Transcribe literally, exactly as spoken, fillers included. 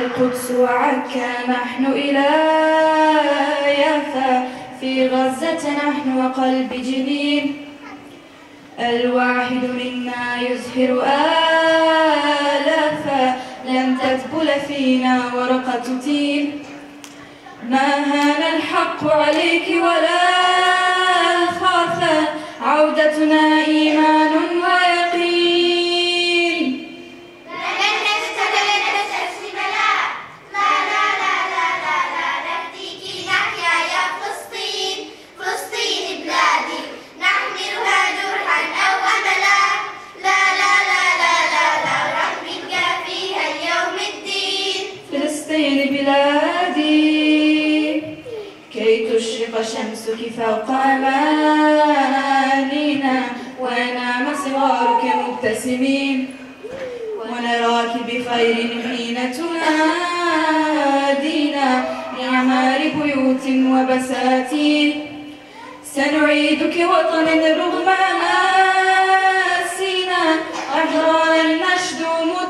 القدس وعكا نحن إلى يافا، في غزة نحن وقلب جنين. الواحد منا يزهر آلافا، لن تذبل فينا ورقة تين. ما هان الحق عليك ولا خافا، عودتنا إيمان ويقين. لن نستسلم نستسلم لا لا لا لا لا لا لا نهديك نحيا يا فلسطين. فلسطين بلادي نحملها جرحا أو أملا، لا لا لا لا لا لا رح نلقى فيها اليوم الدين. فلسطين بلادي كي تشرق شمسك فوق أمانينا، ونام صغارك مبتسمين، ونراك بخير حين تنادينا لأعمار بيوت وبساتين. سنعيدك وطنا رغم ناسينا، أحرارا نشدو